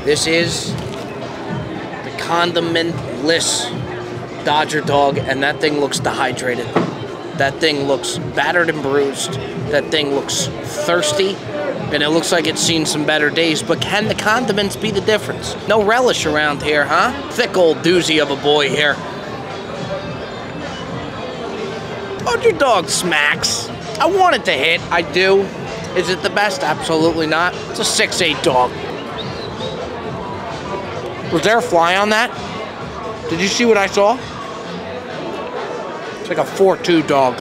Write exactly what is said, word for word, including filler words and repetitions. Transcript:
This is the condiment-less Dodger dog, and that thing looks dehydrated. That thing looks battered and bruised. That thing looks thirsty, and it looks like it's seen some better days, but can the condiments be the difference? No relish around here, huh? Thick old doozy of a boy here. Dodger dog smacks. I want it to hit, I do. Is it the best? Absolutely not. It's a six eight dog. Was there a fly on that? Did you see what I saw? It's like a four two dog.